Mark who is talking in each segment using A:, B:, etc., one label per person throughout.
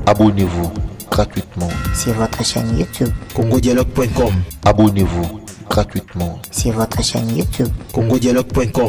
A: Abonnez-vous gratuitement
B: sur votre chaîne YouTube
C: congodialogue.com.
A: Abonnez-vous gratuitement
B: sur votre chaîne YouTube
C: congodialogue.com.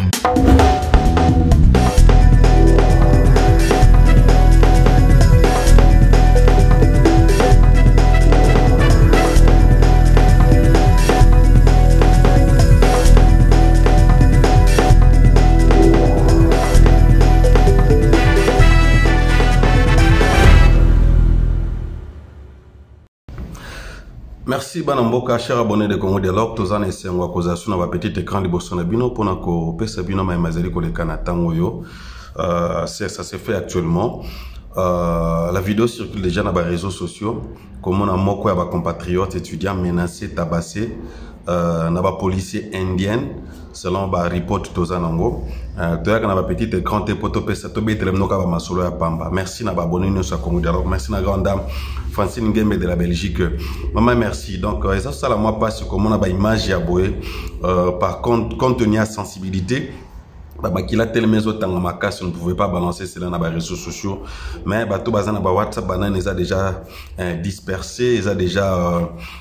D: Merci Banamboka, cher abonné de Congo Dialogue, tozan esengwa kozasuna ba petit écran liboso na bino pona ko pesa bino ma mazali ko lekana tango yo. Ça se fait actuellement. La vidéo circule déjà dans les réseaux sociaux. Comme on a moko ya ba compatriotes étudiants menacés, tabassés, na ba policiers indiens selon ba report tozanango. Toyaka na ba petit écran te poto pesa to betelem noka ba masolo ya pamba. Merci na ba abonné no sa Congo Dialogue. Merci na grande dame Francine Ngembe de la Belgique. Maman, merci. Donc, ça, la moi passe comme on a une image à boyer. Par contre, compte tenu de la sensibilité, qui a tellement de ma casse, on ne pouvait pas balancer cela dans les réseaux sociaux. Mais tout bazan na WhatsApp, ils ont déjà dispersé, ils ont déjà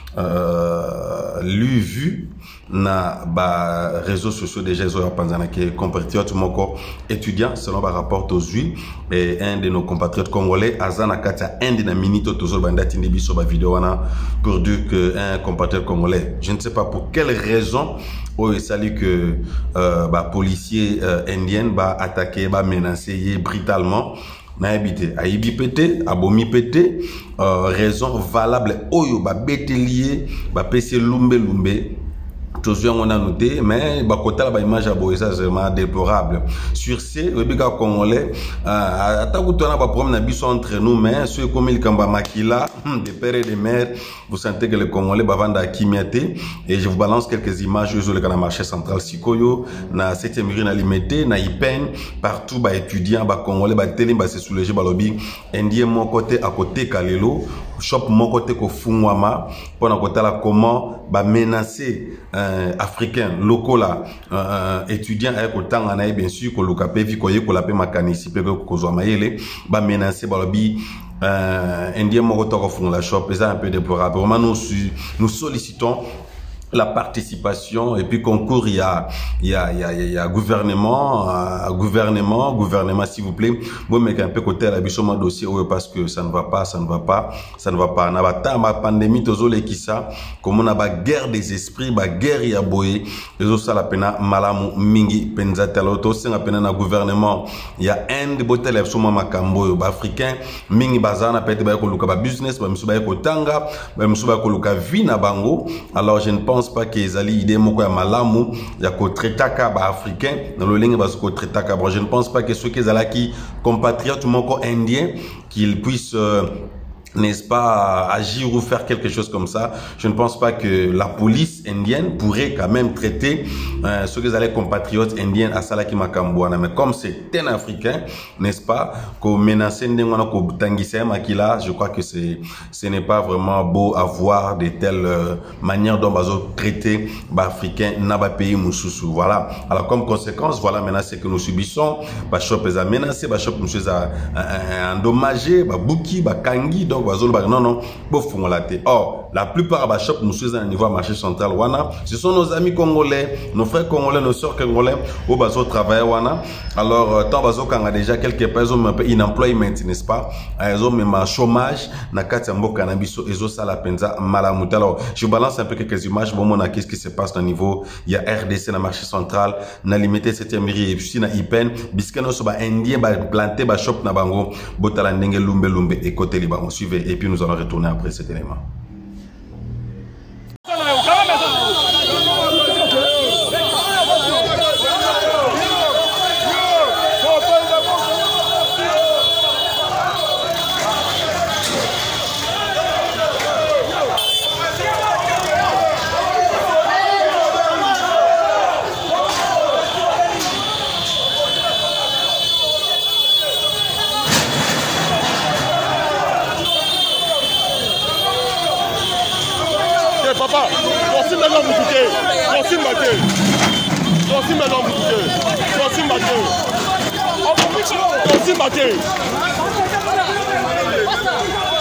D: lu, vu na ba réseaux sociaux déjà ils ont pensé que compatriotes moko étudiants selon par rapport aux huit et un de nos compatriotes congolais azana katia un de na minito toujours bandati ndibi sur ba vidéo wana pour dire que un compatriote congolais je ne sais pas pour quelle raison il s'allie que ba policier indien ba attaquer ba menacer brutalement na habité aibi pété abomi pété raison valable oyo ba bételier ba pc lumbe toujours on a noté mais bakota la image à boyer ça c'est vraiment déplorable sur ces rebika congolais atakutona ba problème na biso entre nous mais ceux comme il kamba makila des pères et des mères vous sentez que les congolais bavanda kimiaté et je vous balance quelques images sur le marché central Sikoyo na 7e rue na limité na Ipen partout ba étudiants ba congolais ba télé ba se soulager ba lobby indien mon côté à côté Kalelo shop mon côté ko fungwama pour na kotala comment ba menacer africain locaux là étudiant avec autant en bien sûr que le capé vi koye ko la pe makanisi pe ko zo mayele ba menacer ba lobby indien mon côté ko fung la shop c'est un peu déplorable vraiment nous sollicitons la participation et puis concours il y a gouvernement s'il vous plaît moi mais un peu côté la bichoma dossier parce que ça ne va pas na ma pandémie tozole qui ça comme on a ba guerre des esprits ba guerre ya boye ezo sala pena malamu mingi penza taloto singa pena na gouvernement il y a un de botel soma makambo ba africain mingi bazana pete ba ko luka ba business ba misuba ko tanga ba misuba ko luka vina bango alors je ne pense pas que les alliés idée moko ya malamu ya ko traitaka ba africain dans le ligne ba ko traitaka bon je ne pense pas que ceux qui zalaki compatriotes moko indien qu'ils puissent n'est-ce pas agir ou faire quelque chose comme ça. Je ne pense pas que la police indienne pourrait quand même traiter ceux qui allaient compatriotes indiens à Salaki Makambouana. Mais comme c'est un Africain, n'est-ce pas, qu'on menace Ndengwana ko Tangisa Makila, je crois que ce n'est pas vraiment beau à voir de telles manières dont bazo traiter Africains n'a pas pays Moussoussou. Voilà. Alors comme conséquence, voilà maintenant ce que nous subissons. Bashop est menacé, Bashop nous a endommagé, Bouki, Kangi, donc non, or, la plupart des shops nous sommes à un niveau marché central wana, ce sont nos amis congolais, nos frères congolais, nos soeurs congolais, au bazo travail wana. Alors, tant bazo quand a déjà quelques personnes un peu inemployment, n'est-ce pas? Ils ont même un chômage, na katambo cannabis, ils ont ça la penza malamut. Alors, je balance un peu quelques images, bon, mon qu'est-ce qui se passe au niveau, il y a RDC, na marché central, na limité 7e rue, et puis na Ipen, biskeno soba indien, ba planté, ba shop na bango, botala ndenge lumbe, et côté liba, on suivait. Et puis nous allons retourner après cet élément.
E: Papa, voici maintenant vous goûtez. Voici maté. Voici maintenant vous goûtez. Voici maté. Voici maté.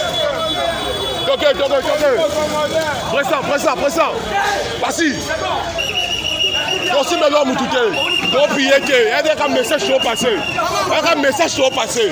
E: Pressant. Vas-y. Aussi maintenant Moutouké. Donc prier que il y a un message sur passé. Un message sur passé.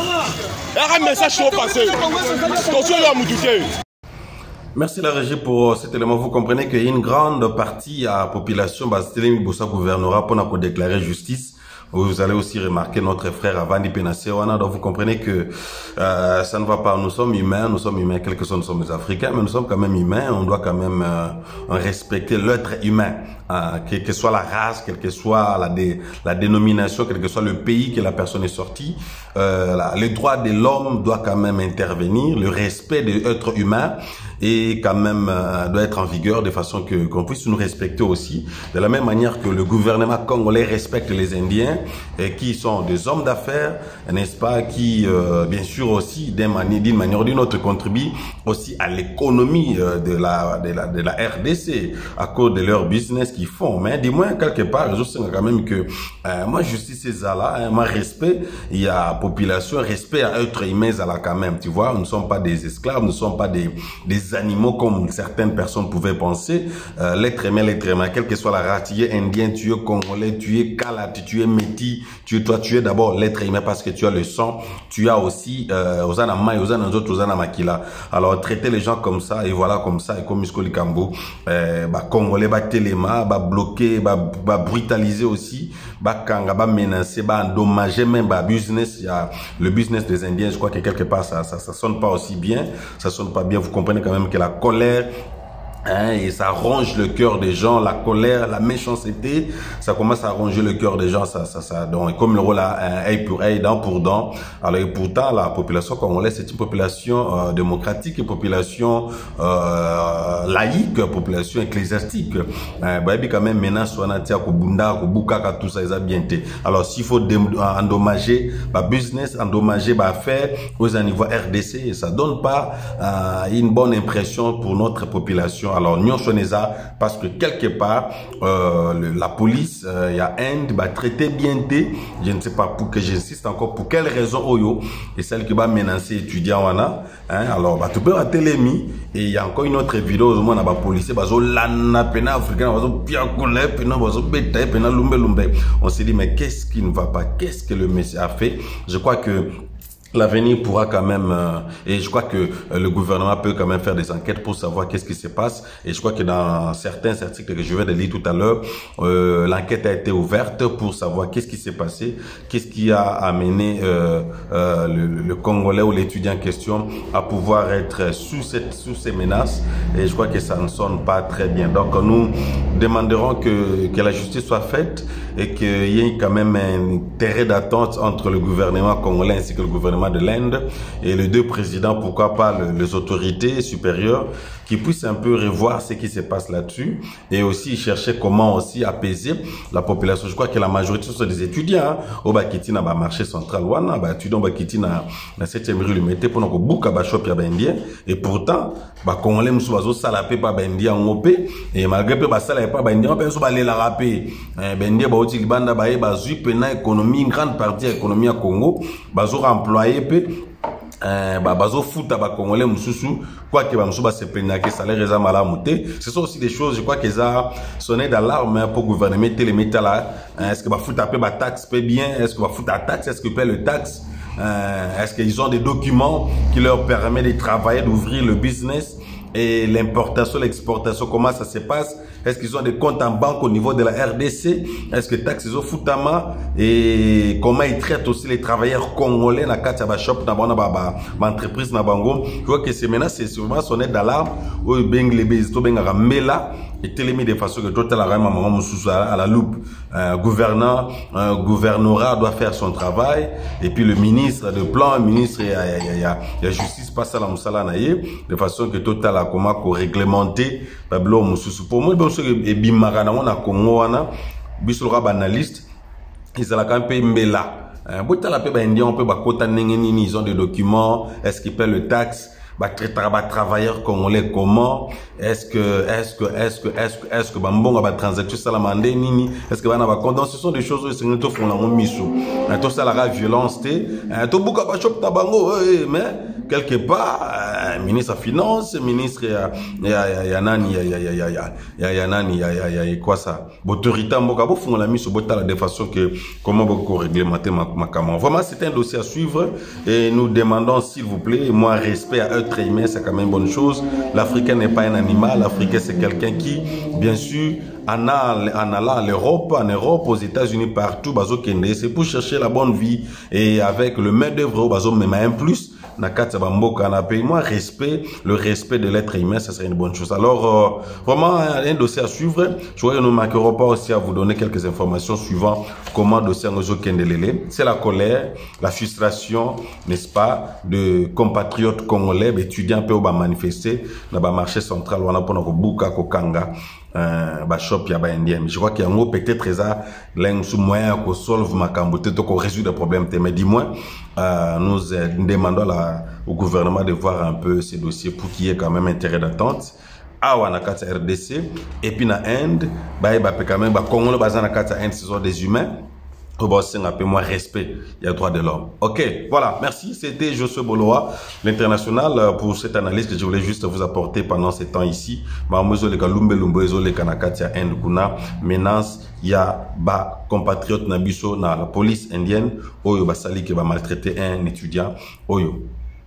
D: Merci la régie pour cet élément. Vous comprenez qu'il y a une grande partie de la population Bastelemi Bossa gouvernera pour déclarer justice. Vous allez aussi remarquer notre frère Avandi Penasewana. Donc vous comprenez que ça ne va pas. Nous sommes humains, quels que soit nous sommes les Africains, mais nous sommes quand même humains. On doit quand même respecter l'être humain, quelle que soit la race, quelle que soit la dénomination, quel que soit le pays que la personne est sortie. Les droits de l'homme doivent quand même intervenir. Le respect de l'être humain et quand même doit être en vigueur de façon que qu'on puisse nous respecter aussi. De la même manière que le gouvernement congolais respecte les Indiens et qui sont des hommes d'affaires, n'est-ce pas, qui bien sûr aussi d'une manière ou d'une autre contribuent aussi à l'économie de la RDC à cause de leur business qu'ils font. Mais du moins quelque part, je sais quand même que moi justice c'est là, moi respect, il y a population, respect à être humain là quand même, tu vois, nous ne sommes pas des esclaves, nous ne sommes pas des animaux comme certaines personnes pouvaient penser. L'être humain, quelle que soit la race, tu es indien, tu es congolais, tu es kalat, tu es métis, tu es d'abord l'être humain parce que tu as le sang, tu as aussi Ozana Mai, Ozana Nzot, Ozana Makila. Alors traiter les gens comme ça, et voilà comme ça, et comme Miskoli Kambo, congolais, téléma, bloquer, brutaliser aussi, kanga, menacer, endommager même, business, il y a le business des Indiens, je crois que quelque part ça sonne pas aussi bien, ça sonne pas bien, vous comprenez quand même que la colère, et ça ronge le cœur des gens, la colère, la méchanceté, ça commence à ronger le cœur des gens, donc comme le rôle œil pour œil, dent pour dent. Alors et pourtant la population congolaise c'est une population démocratique, une population laïque, population ecclésiastique. Quand même menace tout ça ils ont bien été. Alors s'il faut endommager business, endommager affaires aux niveaux RDC, ça donne pas une bonne impression pour notre population. Alors, nous sommes ça parce que quelque part, la police, il y a Inde, traiter bien des, je ne sais pas pour que j'insiste encore, pour quelle raison, Oyo, et celle qui va menacer étudiants, alors, tu peux rater les mis, et il y a encore une autre vidéo, au moins, on a policier, on s'est dit, mais qu'est-ce qui ne va pas? Qu'est-ce que le monsieur a fait? Je crois que l'avenir pourra quand même, et je crois que le gouvernement peut quand même faire des enquêtes pour savoir qu'est-ce qui se passe. Et je crois que dans certains articles que je viens de lire tout à l'heure, l'enquête a été ouverte pour savoir qu'est-ce qui s'est passé, qu'est-ce qui a amené le Congolais ou l'étudiant en question à pouvoir être sous ces menaces. Et je crois que ça ne sonne pas très bien. Donc nous demanderons que la justice soit faite et qu'il y ait quand même un terrain d'attente entre le gouvernement congolais ainsi que le gouvernement de l'Inde et les deux présidents, pourquoi pas les autorités supérieures qui puissent un peu revoir ce qui se passe là-dessus et aussi chercher comment aussi apaiser la population. Je crois que la majorité sont des étudiants au Bakiti na marché central wana étudiants Bakiti na 7e rue Lumete pour nous bouka ba shop ya indien et pourtant congolais musu bazo sala pe ba indien ngopé et malgré pe ba sala pa ba indien pe so ba lela rapé indien ba oti libanda ba zui pena économie, une grande partie de l'économie à Congo bazo employé pe bazo futa ba congolais mususu quoi que ba musu ba se plaignent que salaire eza malamu te. Ce sont aussi des choses, je crois que ça sonné d'alarme pour gouvernement téléméta là. Est-ce que ba futa pe ba taxe pe bien, est-ce que ba futa taxe, est-ce que paie le taxe, est-ce qu'ils ont des documents qui leur permettent de travailler, d'ouvrir le business et l'importation, l'exportation, comment ça se passe? Est-ce qu'ils ont des comptes en banque au niveau de la RDC? Est-ce que taxes ils ont foutama? Et comment ils traitent aussi les travailleurs congolais na Katiaba Shop, na entreprise na bango? Je vois que c'est maintenant, c'est sûrement sonné d'alarme. Où beng les bézito beng ramela et télémis de façon que total à la loupe. Gouvernorat doit faire son travail. Et puis le ministre de plan, le ministre il y a justice passe à la moussala naïe de façon que total a comment réglementer Pablo Moussou. Pour moi, et bimarana on a Congo wana bisolora banaliste ils ont quand même mbela botala pe ba indien on peut ba kota nengeni, ils ont des documents, est-ce qu'ils paient le taxe, travailleurs congolais comment, est-ce que bambonga ba transaction salamande nini, est-ce que bana ba compte. Ce sont des choses où c'est nous font la miso to ça la violence te to buka ba shop ta bango mais quelque part ministre des Finances, ministre quoi ça, autorité mboka bo font la mise au botala de façon que comment beaucoup réglementer ma caméra. Vraiment c'est un dossier à suivre et nous demandons s'il vous plaît, moi respect à être humain c'est quand même une bonne chose. L'Africain n'est pas un animal, l'Africain c'est quelqu'un qui bien sûr en allant à l'Europe, en Europe, aux États-Unis, partout, c'est pour chercher la bonne vie et avec le main d'œuvre, même un plus. Moi, respect, le respect de l'être humain, ça serait une bonne chose. Alors, vraiment, un dossier à suivre. Je crois que nous ne manquerons pas aussi à vous donner quelques informations suivant comment le dossier Kendelele. C'est la colère, la frustration, n'est-ce pas, de compatriotes congolais, étudiants un peu au manifester dans le marché central, on a pour nous Buka, Kokanga. Shop ya ba indien. Je crois qu'il y a un mot peut-être ça l'un sous moyen qu'on solve ma cambote qu'on résout le problème. Mais dis-moi, nous demandons au gouvernement de voir un peu ces dossiers pour qu'il y ait quand même intérêt d'attente. Ah ouais, na kata RDC et puis na Inde, quand même Congo bazan na kata Inde, ce sont des humains. Un peu moins respect, il y a le droit de l'homme. Ok, voilà, merci. C'était Josué Boloa, l'international, pour cette analyse que je voulais juste vous apporter pendant ces temps ici. Menace, il y a ba compatriote nabiso na la police indienne, oyo basali qui va maltraiter un étudiant, oyo.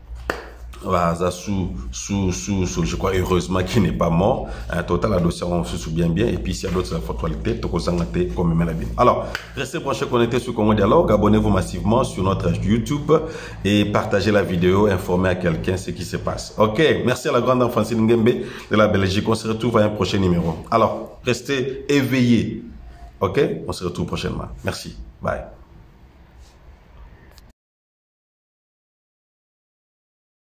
D: Je crois heureusement qu'il n'est pas mort. Un total, la dossier, on se souvient bien. Et puis, s'il y a d'autres actualités, alors, restez branchés, connectés sur Congo Dialogue. Abonnez-vous massivement sur notre YouTube et partagez la vidéo, informez à quelqu'un ce qui se passe. Ok, merci à la grande Francine Ngembe de la Belgique. On se retrouve à un prochain numéro. Alors, restez éveillés. Ok, on se retrouve prochainement. Merci. Bye.